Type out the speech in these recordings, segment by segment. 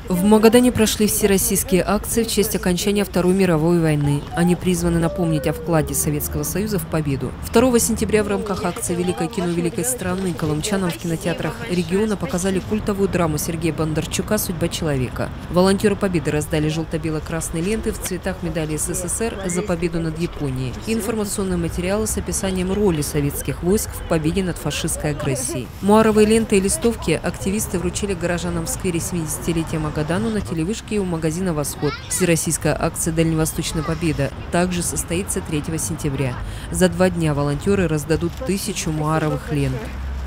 В Магадане прошли всероссийские акции в честь окончания Второй мировой войны. Они призваны напомнить о вкладе Советского Союза в победу. 2 сентября в рамках акции «Великое кино великой страны» колымчанам в кинотеатрах региона показали культовую драму Сергея Бондарчука «Судьба человека». Волонтеры Победы раздали желто-бело-красные ленты в цветах медали СССР за победу над Японией и информационные материалы с описанием роли советских войск в победе над фашистской агрессией. Муаровые ленты и листовки активисты вручили горожанам в сквере 70-летия Магадану на телевышке и у магазина «Восход». Всероссийская акция «Дальневосточная победа» также состоится 3 сентября. За 2 дня волонтеры раздадут 1000 муаровых лент.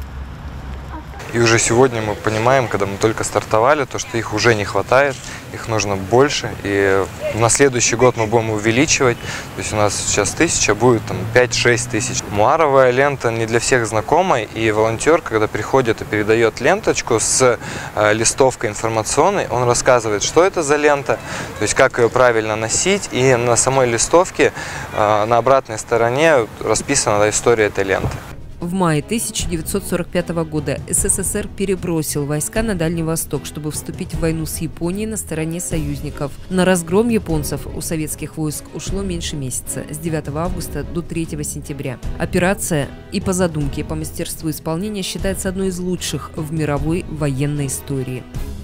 И уже сегодня мы понимаем, когда мы только стартовали, то, что их уже не хватает, их нужно больше. И на следующий год мы будем увеличивать. То есть у нас сейчас 1000, будет 5-6 тысяч. Муаровая лента не для всех знакома. И волонтер, когда приходит и передает ленточку с листовкой информационной, он рассказывает, что это за лента, то есть как ее правильно носить. И на самой листовке на обратной стороне расписана история этой ленты. В мае 1945 года СССР перебросил войска на Дальний Восток, чтобы вступить в войну с Японией на стороне союзников. На разгром японцев у советских войск ушло меньше месяца, с 9 августа до 3 сентября. Операция и по задумке, и по мастерству исполнения считается одной из лучших в мировой военной истории.